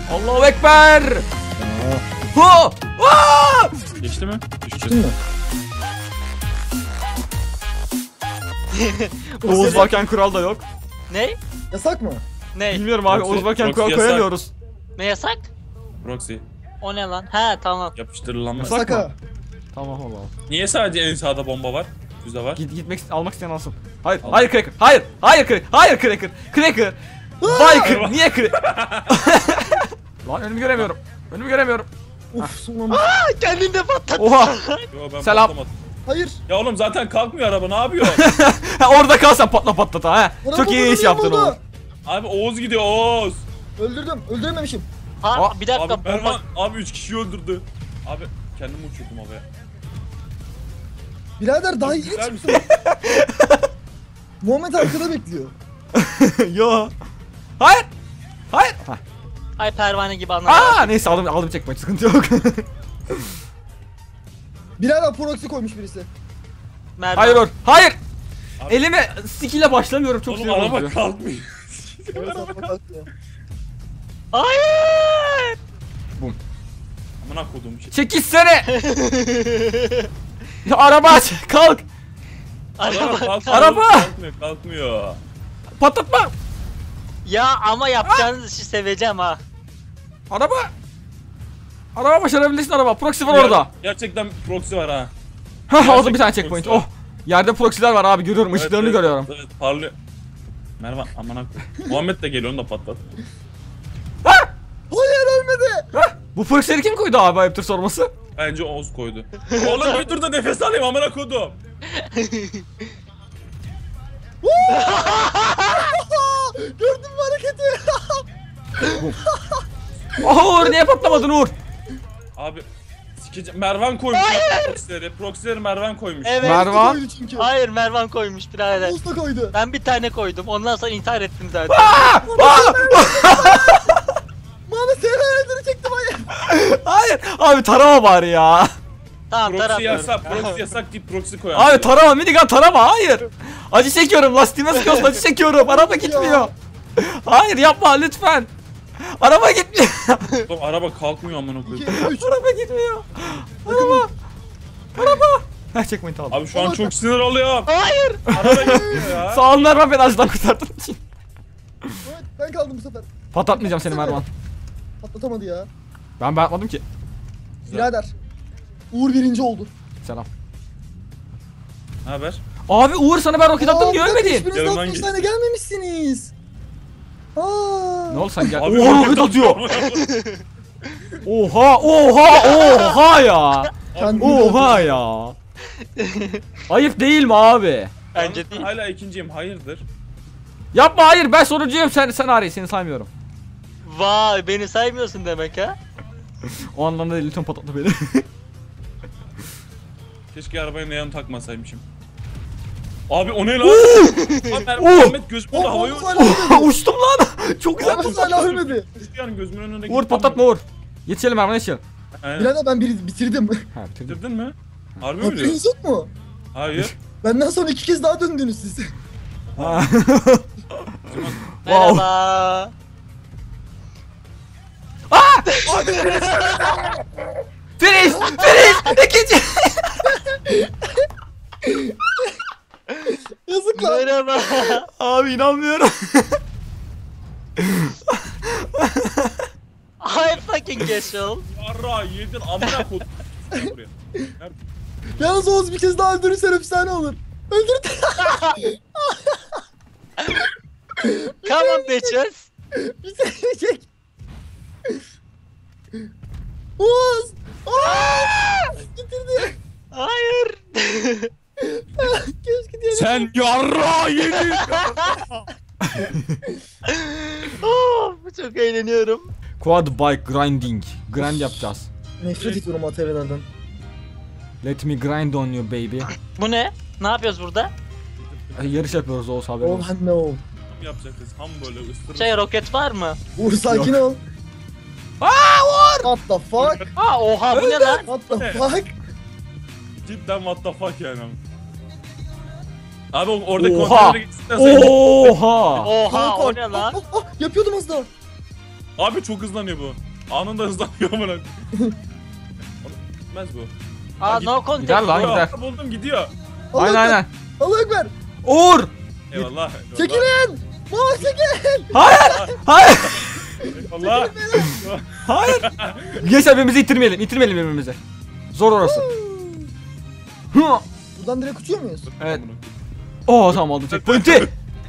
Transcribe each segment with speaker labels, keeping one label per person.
Speaker 1: Allahu Ekber. Ha! Aa!
Speaker 2: Geçti mi?
Speaker 3: Düştün mü?
Speaker 1: Oğuz varken kural da yok.
Speaker 4: Ne?
Speaker 3: Yasak mı?
Speaker 4: Ne?
Speaker 1: Bilmiyorum abi,
Speaker 2: Proxy-
Speaker 1: Oğuz varken
Speaker 2: proxy
Speaker 1: kural
Speaker 2: yasak.
Speaker 1: koyamıyoruz.
Speaker 4: Ne yasak?
Speaker 2: Proxy.
Speaker 4: O ne lan? He tamam.
Speaker 2: Yapıştırılanmaz.
Speaker 1: Yasak.
Speaker 3: Saka.
Speaker 1: Tamam Allah.
Speaker 2: Niye sadece en sağda bomba var? Füze var.
Speaker 1: Almak isteyen alsın. Hayır,
Speaker 2: Al.
Speaker 1: hayır Cracker. Hayır, hayır Cracker. Hayır Cracker. Cracker. Biker. Niye Cracker? Lan önümü göremiyorum. Önümü göremiyorum.
Speaker 3: Uf sonunda.
Speaker 4: Kendinde patlat.
Speaker 1: Oha.
Speaker 2: Yo ben
Speaker 1: Selam.
Speaker 2: patlamadım.
Speaker 3: Hayır.
Speaker 2: Ya oğlum zaten kalkmıyor araba, ne yapıyor?
Speaker 1: Ha, orada kalsan patlat ha. Çok iyi iş yaptın oğlum.
Speaker 2: Abi Oğuz gidiyor, Oğuz.
Speaker 3: Öldürdüm. Öldürememişim.
Speaker 4: Ha bir dakika.
Speaker 2: Abi Mervan abi 3 kişiyi öldürdü. Abi kendimi uçurdum havaya.
Speaker 3: Birader daha iyi
Speaker 2: Güzel
Speaker 3: çıktı. Muhammed arkada bekliyor.
Speaker 1: Yo. Hayır. Hayır. Hah.
Speaker 4: Ay pervane gibi anladım.
Speaker 1: Aa neyse aldım çekmek, sıkıntı yok.
Speaker 3: Birader proxy koymuş birisi.
Speaker 4: Mervan.
Speaker 1: Hayır Uğur. Hayır.
Speaker 2: Abi-
Speaker 1: Elime skill'e başlamıyorum, çok
Speaker 2: Oğlum
Speaker 1: sinir
Speaker 2: araba
Speaker 1: bozucu.
Speaker 2: kalkmıyor.
Speaker 3: Evet, atma kalkmıyor.
Speaker 4: Hayır.
Speaker 2: Amına kodum şey.
Speaker 1: Çekilsene. Ya araba aç, kalk.
Speaker 2: Araba kalkmıyor.
Speaker 1: Araba!
Speaker 2: Kalkmıyor.
Speaker 1: Patlatma.
Speaker 4: Ya ama yapacağınız işi seveceğim ha.
Speaker 1: Araba. Araba başarabilirsin araba. Proxy var orada.
Speaker 2: Gerçekten proxy var ha.
Speaker 1: Hah aldım bir tane
Speaker 2: Gerçekten
Speaker 1: checkpoint.
Speaker 2: proxy
Speaker 1: Oh. Yerde proxy'ler var abi, görüyorum.
Speaker 2: Evet,
Speaker 1: Işıklarını
Speaker 2: evet,
Speaker 1: görüyorum.
Speaker 2: Evet parlıyor. Mervan amına koy. Muhammed de geliyor, onu da patlat.
Speaker 1: Ha!
Speaker 3: Hayır ölmedi.
Speaker 1: Ha! Bu proxy'leri kim koydu abi, ayıptır sorması?
Speaker 2: Bence Oğuz koydu. Oğlum bir dur da nefes alayım amına kodum.
Speaker 3: Gördün mü hareketi?
Speaker 1: Oh Uğur, niye patlamadın Uğur?
Speaker 2: Abi Mervan koymuş proxy'leri. Proxy'leri Mervan koymuş.
Speaker 4: Evet.
Speaker 1: Mervan.
Speaker 3: Koydu çünkü.
Speaker 4: Hayır Mervan koymuş birader.
Speaker 3: Usta koydu.
Speaker 4: Ben bir tane koydum. Ondan sonra intihar ettim zaten.
Speaker 3: Muhammed seni öldürecektim hayır.
Speaker 1: Hayır. Abi tarama bari ya.
Speaker 4: Tamam
Speaker 2: Proxy
Speaker 4: taramıyorum.
Speaker 2: yasak, proxy yasak deyip proxy koyan.
Speaker 1: Abi tarama, minigun tarama, hayır. Acı çekiyorum, lastiğime sıkıyorsun, acı çekiyorum. Araba gitmiyor. Hayır yapma lütfen. Araba gitmiyor.
Speaker 2: Oğlum araba kalkmıyor amına
Speaker 3: 2,
Speaker 2: koyayım.
Speaker 3: 3.
Speaker 1: Araba gitmiyor. Araba. Araba. Heh, checkpoint aldım.
Speaker 2: Abi şu an çok sinir oluyorum.
Speaker 4: Hayır.
Speaker 2: Araba gitmiyor ya.
Speaker 1: Sağ olun Mervan, beni acıdan kurtardığın için.
Speaker 3: Evet, ben kaldım bu sefer.
Speaker 1: Patlatmayacağım seni Mervan.
Speaker 3: Patlatamadı ya.
Speaker 1: Ben atmadım ki.
Speaker 3: Birader. Uğur birinci oldu.
Speaker 1: Selam.
Speaker 2: Ne haber?
Speaker 1: Abi Uğur, sana ben roket attım,
Speaker 3: bir dakika,
Speaker 1: görmedin.
Speaker 3: hiçbiriniz
Speaker 2: Yanından
Speaker 3: daha
Speaker 2: geç.
Speaker 3: tane gelmemişsiniz. Aa.
Speaker 1: Ne oldu sen gel.
Speaker 2: Abi
Speaker 1: Oha roket atıyor. Oha ya.
Speaker 3: Kendini
Speaker 1: Oha ya. Ayıp değil mi abi?
Speaker 4: Bence değil.
Speaker 2: Hala ikinciyim, hayırdır?
Speaker 1: Yapma, hayır ben sonuncuyum, sen hariç seni saymıyorum.
Speaker 4: Vay beni saymıyorsun demek ha.
Speaker 1: O anlamda değil, lütfen patlatma beni.
Speaker 2: Keşke arabaya neon takmasaymışım. Abi o ne lan? Abi Muhammed gözümün önünde havaya uçtu.
Speaker 1: Uçtum lan. Çok güzel.
Speaker 3: Muhammed hala ölmedi.
Speaker 2: Yani gözümün önünde
Speaker 1: Uğur patlatma Uğur. Yetişelim Mervan, yetişelim.
Speaker 2: He.
Speaker 3: Birader ben bitirdim.
Speaker 1: Ha bitirdim.
Speaker 2: Bitirdin mi? Harbi mi diyor?
Speaker 3: Haberiniz yok mu?
Speaker 2: Hayır.
Speaker 3: Benden sonra 2 kez daha döndünüz siz.
Speaker 1: Ha.
Speaker 4: Merhaba.
Speaker 1: Finish! Finish! İkinci!
Speaker 3: Yazık lan.
Speaker 4: Merhaba.
Speaker 1: Abi inanmıyorum.
Speaker 4: I fucking casual.
Speaker 2: Yarra yedin amına kodum. Gel buraya. Nerede?
Speaker 3: Yalnız Oğuz bir kez daha öldürürsen efsane olur. Öldür.
Speaker 4: Come on bitches.
Speaker 3: Bitirecek. Oğuz. Aa! Bitirdi.
Speaker 4: Hayır.
Speaker 3: Keşke diyelim.
Speaker 2: Sen yarra yedin.
Speaker 4: Oh, çok eğleniyorum.
Speaker 1: Quad bike grinding. Grind yapacağız.
Speaker 3: Nefret ediyorum ATV'lerden.
Speaker 1: Let me grind on you baby.
Speaker 4: Bu ne? Ne yapıyoruz burada?
Speaker 1: Yarış yapıyoruz Oğuz abi.
Speaker 3: Oh no.
Speaker 2: Yapacakız ham böyle ıstırır.
Speaker 4: Şey roket var mı?
Speaker 3: Uğur sakin ol. What the fuck?
Speaker 4: Aa oha bu ne lan?
Speaker 3: What the fuck?
Speaker 2: Cidden what the fuck yani. Abi orada
Speaker 1: Oha.
Speaker 2: kontrolü gittikten sonra
Speaker 1: Oha.
Speaker 4: Oha o ne lan?
Speaker 3: Yapıyordum az daha.
Speaker 2: Abi çok hızlanıyor bu. Anında hızlanıyor amına. Gitmez bu.
Speaker 4: Aa
Speaker 2: git-
Speaker 4: no contact.
Speaker 1: Gider lan.
Speaker 2: Gidiyor,
Speaker 1: gider.
Speaker 2: buldum gidiyor.
Speaker 3: Allah
Speaker 1: Aynen
Speaker 3: ekber.
Speaker 1: aynen.
Speaker 3: Allah ekber.
Speaker 1: Uğur.
Speaker 2: Eyvallah.
Speaker 3: Çekilin. Muhammed çekil.
Speaker 1: Hayır. Hayır.
Speaker 2: Allah.
Speaker 1: Hayır. Gençler birbirimizi ittirmeyelim. İttirmeyelim birbirimizi. Zor orası. Hı.
Speaker 3: Buradan direkt uçuyor muyuz?
Speaker 1: Evet. Oo tamam aldım checkpoint'i.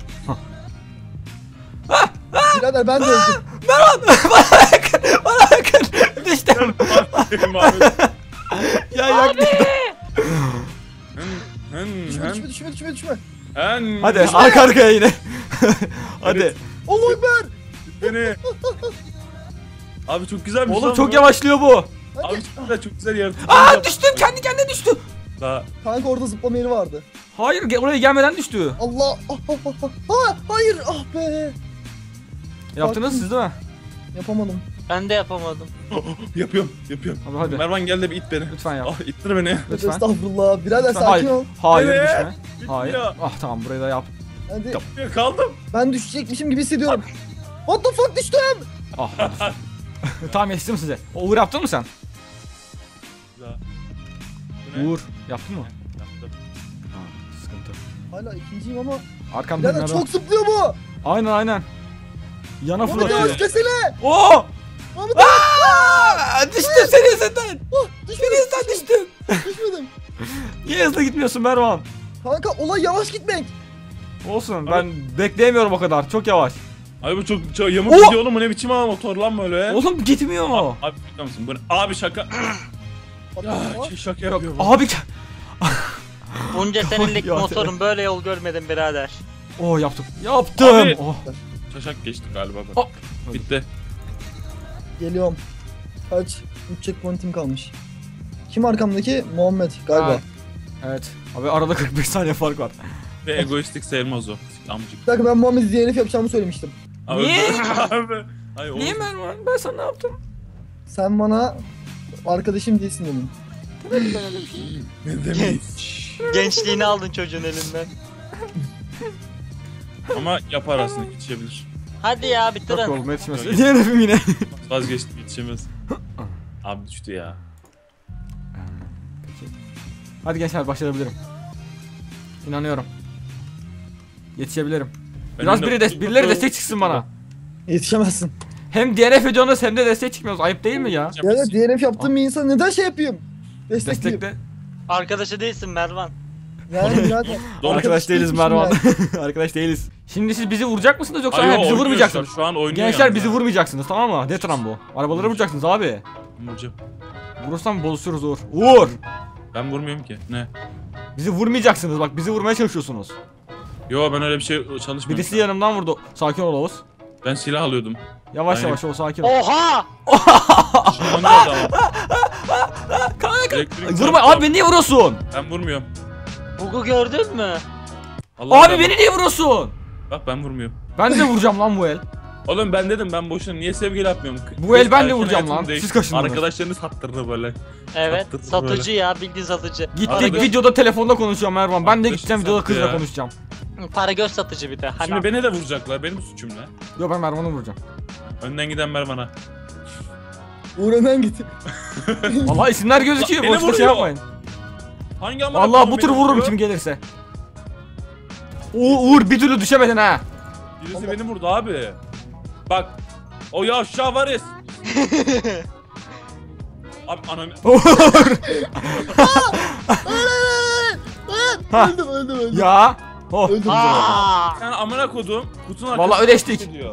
Speaker 3: Birader ben de öldüm.
Speaker 1: Mervan. Bana bakın. Bana bakın. Düştüm. Ya yaktım.
Speaker 3: Düşme.
Speaker 1: Hadi arka arkaya yine. Hadi.
Speaker 3: Allah ekber.
Speaker 2: Beni. Abi çok güzelmiş
Speaker 1: Oğlum
Speaker 2: lan
Speaker 1: çok
Speaker 2: bu.
Speaker 1: yavaşlıyor bu.
Speaker 2: Abi çok güzel yaratıcı.
Speaker 1: Aa düştüm. Kendi kendine düştü.
Speaker 2: Daha
Speaker 3: Kanka orada zıplama yeri vardı.
Speaker 1: Hayır oraya gelmeden düştü.
Speaker 3: Allah. Hayır. Ah be.
Speaker 1: Yaptınız siz değil mi?
Speaker 3: Yapamadım.
Speaker 4: Ben de yapamadım.
Speaker 2: yapıyorum.
Speaker 1: Abi hadi.
Speaker 2: Mervan gel de bir it beni.
Speaker 1: Lütfen yap.
Speaker 2: Ah ittir beni.
Speaker 1: Lütfen.
Speaker 3: Estağfurullah. Birader sakin
Speaker 1: Hayır.
Speaker 3: ol.
Speaker 1: Hayır
Speaker 2: Evet.
Speaker 1: düşme. Hayır.
Speaker 2: ya.
Speaker 1: Ah tamam burayı da yap.
Speaker 3: Hadi.
Speaker 2: Kaldım.
Speaker 3: Ben düşecekmişim gibi hissediyorum. What the fuck düştüm.
Speaker 1: Ah düştüm. Tamam yetiştim size. O Uğur yaptın mı sen?
Speaker 2: Güzel. Bu ne?
Speaker 1: Uğur yaptın mı?
Speaker 2: Yaptım.
Speaker 1: Ha, sıkıntı.
Speaker 3: Hala ikinciyim ama.
Speaker 1: Arkamda
Speaker 3: Birader
Speaker 1: Mervan.
Speaker 3: çok zıplıyor bu.
Speaker 1: Aynen. Yana
Speaker 3: Muhammed
Speaker 1: fırlatıyor.
Speaker 3: yavaş kesene.
Speaker 1: Oo!
Speaker 3: Muhammed
Speaker 1: Düştüm senin yüzünden.
Speaker 3: düşmedim.
Speaker 1: Senin yüzünden düştüm.
Speaker 3: Düşmedim.
Speaker 1: Niye hızlı gitmiyorsun Mervan?
Speaker 3: Kanka olay yavaş gitmek.
Speaker 1: Olsun ben bekleyemiyorum o kadar. Çok yavaş.
Speaker 2: Abi bu çok yamuk
Speaker 1: Oh!
Speaker 2: gidiyor oğlum, bu ne biçim ama motor lan böyle.
Speaker 1: Oğlum gitmiyor.
Speaker 2: Abi şaka mısın? Bu ne? Abi şaka. Ya şaka
Speaker 1: Yok
Speaker 2: yapıyor bu.
Speaker 1: abi.
Speaker 4: Bunca senelik
Speaker 1: Ya,
Speaker 4: motorun böyle yol görmedim birader.
Speaker 1: Oh yaptım. Yaptım.
Speaker 2: Abi.
Speaker 1: Oh.
Speaker 2: Şaşak geçti galiba bak.
Speaker 1: Oh.
Speaker 2: Bitti.
Speaker 3: Geliyorum. Kaç? 3 checkpoint'im kalmış. Kim arkamdaki? Muhammed galiba.
Speaker 1: Ha. Evet. Abi arada 45 saniye fark var.
Speaker 2: Ve egoistik sayılmaz o. Amcık.
Speaker 3: Bir dakika ben Muhammed'i DNF yapacağımı söylemiştim.
Speaker 2: Abi,
Speaker 1: Niye?
Speaker 2: Abi. Ay,
Speaker 1: Niye
Speaker 2: oğlum.
Speaker 1: Mervan? Ben sana ne yaptım?
Speaker 3: Sen bana arkadaşım değilsin dedin.
Speaker 2: Ne demiş?
Speaker 4: Gençliğini aldın çocuğun elinden.
Speaker 2: Ama yapar aslında, yetişebilir.
Speaker 4: Hadi ya
Speaker 1: Yok
Speaker 4: bitirin.
Speaker 1: oğlum yetişmez.
Speaker 2: Yok.
Speaker 1: DNF'im yine.
Speaker 2: Vazgeçtim, yetişemez. Abi düştü ya.
Speaker 1: Peki. Hadi gençler başarabilirim. İnanıyorum. Yetişebilirim. Biraz birileri destek çıksın bana.
Speaker 3: Yetişemezsin.
Speaker 1: Hem DNF ediyorsunuz hem de destek çıkmıyorsunuz. Ayıp değil mi ya?
Speaker 3: Ya da DNF yaptığım bir insan neden şey yapayım? Destekleyeyim.
Speaker 1: Destekle.
Speaker 4: Arkadaşı değilsin Mervan.
Speaker 3: Yani birader.
Speaker 2: Doğru.
Speaker 1: Arkadaş değiliz
Speaker 3: değilmişim
Speaker 1: Mervan.
Speaker 3: yani.
Speaker 1: Arkadaş değiliz. Şimdi siz bizi vuracak mısınız yoksa
Speaker 2: Ay,
Speaker 1: bizi
Speaker 2: oynuyor
Speaker 1: vurmayacaksınız?
Speaker 2: Şu an oynuyor
Speaker 1: Gençler
Speaker 2: yalnız
Speaker 1: bizi
Speaker 2: ha.
Speaker 1: vurmayacaksınız tamam mı? Detran bu. Arabaları vuracaksınız abi.
Speaker 2: Vuracağım.
Speaker 1: Vurursam bozuşuruz Uğur. Uğur!
Speaker 2: Ben vurmuyorum ki. Ne?
Speaker 1: Bizi vurmayacaksınız bak bizi vurmaya çalışıyorsunuz.
Speaker 2: Yo, ben öyle bir şey çalışmıyorum.
Speaker 1: Birisi yanımdan vurdu. Sakin ol Oğuz.
Speaker 2: Ben silah alıyordum.
Speaker 1: Yavaş
Speaker 2: Aynen.
Speaker 1: yavaş ol sakin ol.
Speaker 4: Oha!
Speaker 2: Şunlanıyordu ama.
Speaker 1: Kanka.
Speaker 2: Elektrik
Speaker 1: Vurma
Speaker 2: çarptı.
Speaker 1: abi beni niye vuruyorsun?
Speaker 2: Ben vurmuyorum.
Speaker 4: Bug'u gördün mü?
Speaker 2: Allah
Speaker 1: Abi beni niye vuruyorsun?
Speaker 2: Bak ben vurmuyorum.
Speaker 1: Ben de vuracağım lan bu el.
Speaker 2: Oğlum ben dedim, ben boşuna niye sevgili yapmıyorum?
Speaker 1: Bu el ben de
Speaker 2: Erken
Speaker 1: vuracağım lan.
Speaker 2: hayatım değil.
Speaker 1: Siz kaşındınız.
Speaker 2: Arkadaşlarınız sattırdı böyle.
Speaker 4: Evet.
Speaker 2: Sattırdı
Speaker 4: Satıcı ya bildiğin satıcı.
Speaker 1: Gittik
Speaker 2: Arkadaş-
Speaker 1: videoda telefonda konuşuyorum Mervan. Ben de
Speaker 2: Arkadaş
Speaker 1: gideceğim videoda
Speaker 2: sattı
Speaker 1: kızla
Speaker 2: ya.
Speaker 1: konuşacağım.
Speaker 4: Para göz satıcı bir de. Hani
Speaker 2: Şimdi beni de vuracaklar. Benim suçum ne?
Speaker 1: Yok ben Mervan'ı vuracağım.
Speaker 2: Önden giden ver bana.
Speaker 3: Uğur önden git.
Speaker 1: Vallahi isimler gözüküyor.
Speaker 2: Beni
Speaker 1: Boşta şey
Speaker 2: vuruyor.
Speaker 1: yapmayın.
Speaker 2: Hangi amına
Speaker 1: Vallahi
Speaker 2: koyayım
Speaker 1: bu tur
Speaker 2: beni
Speaker 1: vururum
Speaker 2: vuruyor?
Speaker 1: kim gelirse. Uğur bir türlü düşemedin ha.
Speaker 2: Birisi beni vurdu abi. Bak. O ya aşağı var ya. Abi ananı.
Speaker 1: Ha.
Speaker 3: Öldüm.
Speaker 1: Ya. Oh.
Speaker 3: Öldüm.
Speaker 4: Aa!
Speaker 2: Sen amına kodum. Kutunun
Speaker 1: Vallahi
Speaker 2: arkasında
Speaker 1: ödeştik.
Speaker 2: gidiyor.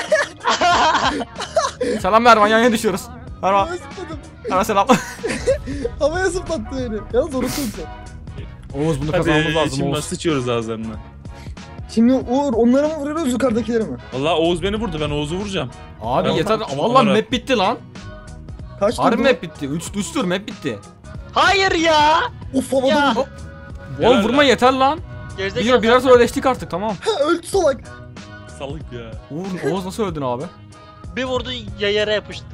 Speaker 1: Selam Mervan yan yana düşüyoruz. Mervan.
Speaker 3: Havaya zıpladım.
Speaker 1: Mervan selam.
Speaker 3: Havaya zıplattı beni. Yalnız orası olacak.
Speaker 1: Oğuz bunu kazanmamız
Speaker 2: Hadi
Speaker 1: lazım
Speaker 2: şimdi
Speaker 1: Oğuz.
Speaker 2: sıçıyoruz ağızlarına.
Speaker 3: Şimdi Uğur onlara mı vuruyoruz yukarıdakilere mi?
Speaker 2: Vallahi Oğuz beni vurdu, ben Oğuz'u vuracağım.
Speaker 1: Abi
Speaker 2: Ben
Speaker 1: yeter.
Speaker 2: vuracağım.
Speaker 1: Vallahi
Speaker 2: Onlara.
Speaker 1: map bitti lan.
Speaker 3: Kaç
Speaker 1: Harbi
Speaker 3: tur?
Speaker 1: map bitti. 3 tur map bitti.
Speaker 4: Hayır ya!
Speaker 3: Of havada
Speaker 4: Ya.
Speaker 3: vurdu.
Speaker 1: Oğlum
Speaker 2: Helal
Speaker 1: vurma
Speaker 2: lan.
Speaker 1: yeter lan.
Speaker 4: Gerizekalı.
Speaker 1: Birer sonra ödeştik artık tamam.
Speaker 3: Ha, öldü salak.
Speaker 2: Salık ya.
Speaker 1: Oğuz nasıl öldün abi?
Speaker 4: Bir vurdu yere yapıştım.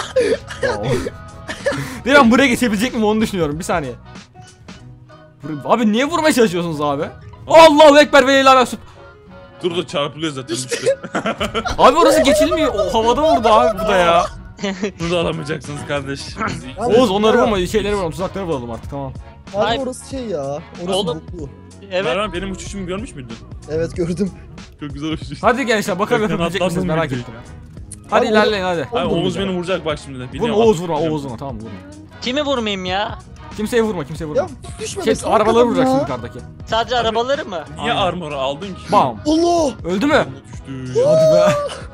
Speaker 1: Bir an buraya geçebilecek miyim onu düşünüyorum bir saniye. Abi niye vurmaya çalışıyorsunuz abi? Allahu Ekber ve ilahe olsun.
Speaker 2: Dur çarpılıyor zaten düştü.
Speaker 1: Abi orası geçilmiyor. O havada vurdu abi bu da ya.
Speaker 2: Bunu da alamayacaksınız kardeş.
Speaker 3: Abi,
Speaker 1: Oğuz onları
Speaker 3: ya.
Speaker 1: vurma, şeyleri vuralım, tuzakları vuralım artık, tamam.
Speaker 3: Abi
Speaker 4: Ay.
Speaker 3: orası şey ya. Orası
Speaker 4: Oğlum.
Speaker 3: boklu.
Speaker 4: Evet.
Speaker 2: Mervan benim uçuşumu görmüş müydün?
Speaker 3: Evet gördüm.
Speaker 2: Çok güzel uçuş.
Speaker 1: Hadi gençler bakalım
Speaker 2: Ben
Speaker 1: yapabilecek misiniz,
Speaker 2: atladım
Speaker 1: merak
Speaker 2: videoyu.
Speaker 1: ettim. Hadi
Speaker 3: Abi,
Speaker 1: ilerleyin hadi.
Speaker 2: Ay
Speaker 3: Oğlum,
Speaker 2: Oğuz
Speaker 3: ya.
Speaker 2: beni vuracak bak şimdi de.
Speaker 1: Vurma
Speaker 2: Biliyorum,
Speaker 1: Oğuz vurma,
Speaker 2: atlayacağım.
Speaker 1: Oğuz vurma, tamam vurma.
Speaker 4: Kimi vurmayayım ya?
Speaker 1: Kimseye vurma, kimseye
Speaker 3: Ya
Speaker 1: vurma.
Speaker 3: düşme
Speaker 1: Şey,
Speaker 3: be, salak
Speaker 1: arabaları
Speaker 3: adam
Speaker 1: vuracaksın
Speaker 3: ya.
Speaker 1: yukarıdaki.
Speaker 4: Sadece arabaları mı?
Speaker 2: Niye
Speaker 1: Aynen.
Speaker 2: armoru aldın ki?
Speaker 1: Bam.
Speaker 3: Allah!
Speaker 1: Öldü mü?
Speaker 2: Düştü.
Speaker 1: Hadi be.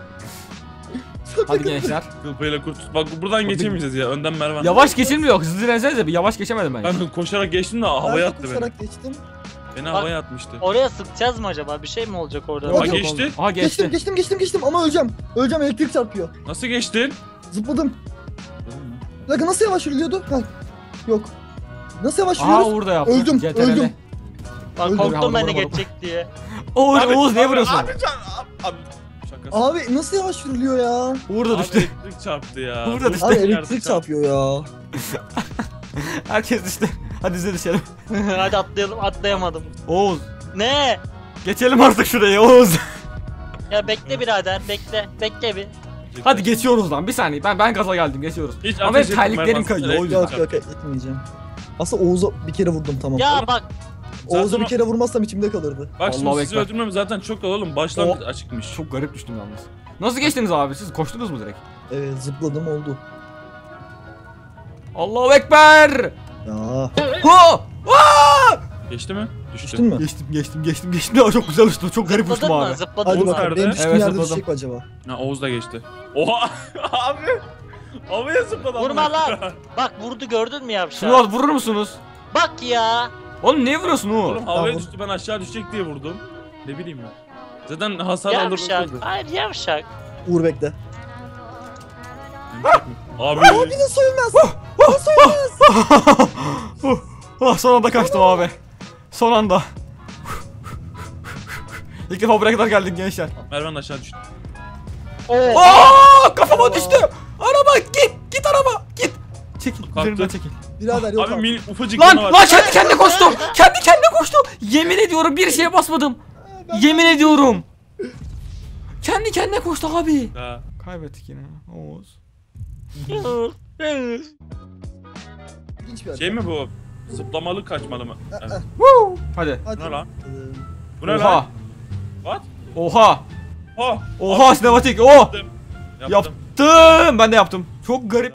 Speaker 1: Hadi gençler.
Speaker 2: Kılpayla kurt. Bak buradan geçemeyeceğiz ya. Önden Mervan.
Speaker 1: Yavaş geçilmiyor. Hızlı dirensenize bir, yavaş geçemedim ben.
Speaker 2: Ben koşarak geçtim de
Speaker 3: Ben
Speaker 2: havaya
Speaker 3: de
Speaker 2: attı beni.
Speaker 3: koşarak geçtim.
Speaker 2: Beni
Speaker 4: Bak-
Speaker 2: havaya atmıştı.
Speaker 4: Oraya sıkacağız mı acaba? Bir şey mi olacak orada?
Speaker 3: Yok,
Speaker 2: Ha
Speaker 3: yok.
Speaker 2: geçti.
Speaker 1: Aha geçti.
Speaker 3: Geçtim ama öleceğim. Öleceğim, elektrik çarpıyor.
Speaker 2: Nasıl geçtin?
Speaker 3: Zıpladım. Bir dakika, nasıl yavaş yürüyordu? Ha. Yok. Nasıl yavaş
Speaker 1: Aha
Speaker 3: yürüyoruz?
Speaker 1: orada yaptı.
Speaker 3: Öldüm,
Speaker 1: CTRL.
Speaker 3: öldüm.
Speaker 4: Bak
Speaker 3: Öldüm.
Speaker 4: korktum ben de
Speaker 1: Vuramadım.
Speaker 4: geçecek diye.
Speaker 1: Oğuz,
Speaker 2: Abi,
Speaker 1: Oğuz niye
Speaker 2: abi,
Speaker 1: vuruyorsun?
Speaker 2: Abi can. Abi. Şakası.
Speaker 3: Abi nasıl yavaş yürülüyor ya?
Speaker 1: Uğur da
Speaker 2: Abi
Speaker 1: düştü.
Speaker 2: elektrik çarptı ya.
Speaker 1: Burada düştü.
Speaker 3: Abi
Speaker 1: İşte
Speaker 3: elektrik çarpıyor ya.
Speaker 1: Herkes düştü. Hadi size düşelim.
Speaker 4: Hadi atlayalım, atlayamadım.
Speaker 1: Oğuz.
Speaker 4: Ne?
Speaker 1: Geçelim artık şuraya Oğuz.
Speaker 4: Ya bekle birader, bekle. Bekle bir.
Speaker 1: Hadi geçiyoruz lan, bir saniye. Ben gaza geldim, geçiyoruz.
Speaker 2: Hiç
Speaker 1: Ama
Speaker 2: ateş
Speaker 1: benim terliklerim
Speaker 2: etme,
Speaker 1: kayıyor, o
Speaker 2: elektrik
Speaker 1: yüzden.
Speaker 3: Yok
Speaker 2: çarptı.
Speaker 3: yok etmeyeceğim. Aslında Oğuz'a bir kere vurdum, tamam.
Speaker 4: Ya bak,
Speaker 3: Oğuz'a
Speaker 2: Zaten
Speaker 3: bir
Speaker 2: o-
Speaker 3: kere vurmazsam içimde kalırdı.
Speaker 2: Bak şimdi
Speaker 1: Allahu
Speaker 2: sizi
Speaker 1: Ekber.
Speaker 2: öldürmem zaten çok kolay oğlum. Başlangıç açıkmış.
Speaker 1: Çok garip düştüm yalnız. Nasıl geçtiniz abi siz? Koştunuz mu direkt?
Speaker 3: Evet, zıpladım oldu.
Speaker 1: Allahu Ekber!
Speaker 3: Ya
Speaker 1: Ha! Aa!
Speaker 2: Geçti mi? Düştü.
Speaker 3: düştün mü?
Speaker 1: Geçtim. Ya çok güzel uçtum. Çok garip uçtum
Speaker 4: zıpladın mı?
Speaker 1: abi.
Speaker 4: Zıpladın
Speaker 3: Hadi
Speaker 4: mı?
Speaker 3: bakalım,
Speaker 2: nerede?
Speaker 3: benim düştüğüm
Speaker 1: Evet,
Speaker 3: yerde
Speaker 1: zıpladım.
Speaker 3: düşecek mi acaba?
Speaker 2: Ha Oğuz da geçti. Oha abi. Havaya zıpladı.
Speaker 4: Vurma
Speaker 2: amına
Speaker 4: lan.
Speaker 2: koyayım.
Speaker 4: Bak vurdu, gördün mü yavşak?
Speaker 1: Şunu al, vurur musunuz?
Speaker 4: Bak ya.
Speaker 1: Oğlum niye vuruyorsun Uğur?
Speaker 2: Oğlum havaya
Speaker 3: Tamam.
Speaker 2: düştü ben aşağı düşecek diye vurdum. Ne bileyim ben. Zaten hasar alır
Speaker 4: Yavşak.
Speaker 2: vurdu.
Speaker 4: Hayır yavşak.
Speaker 3: Uğur bekle.
Speaker 2: Abi.
Speaker 3: Abi nasıl ölmez? Nasıl ölmez?
Speaker 1: Ah, son anda kaçtım abi. Son anda. İlk defa buraya kadar geldik gençler.
Speaker 2: Mervan aşağı düştü.
Speaker 4: Oo.
Speaker 1: Aa, kafama düştü. Araba git araba git. Çekil,
Speaker 2: Kalktı.
Speaker 1: üzerimden çekil.
Speaker 3: Birader yok
Speaker 2: Abi
Speaker 3: abi.
Speaker 2: mini ufacık
Speaker 1: Lan
Speaker 2: canı var.
Speaker 1: lan kendi kendine koştu. Kendi kendine koştu. Yemin ediyorum bir şeye basmadım. Yemin ediyorum. Kendi kendine koştu abi.
Speaker 2: Ha.
Speaker 1: Kaybettik yine Oğuz.
Speaker 3: İlginç bir hareket.
Speaker 2: Şey mi bu? Zıplamalı kaçmalı mı? Evet.
Speaker 1: Hadi.
Speaker 3: Hadi.
Speaker 2: Bu ne lan?
Speaker 3: Ee,
Speaker 2: Bu ne
Speaker 1: Oha.
Speaker 2: lan? What?
Speaker 1: Oha.
Speaker 2: Ha.
Speaker 1: Oha sinematik. Oh.
Speaker 2: Yaptım.
Speaker 1: Yaptım. Ben de yaptım. Çok garip.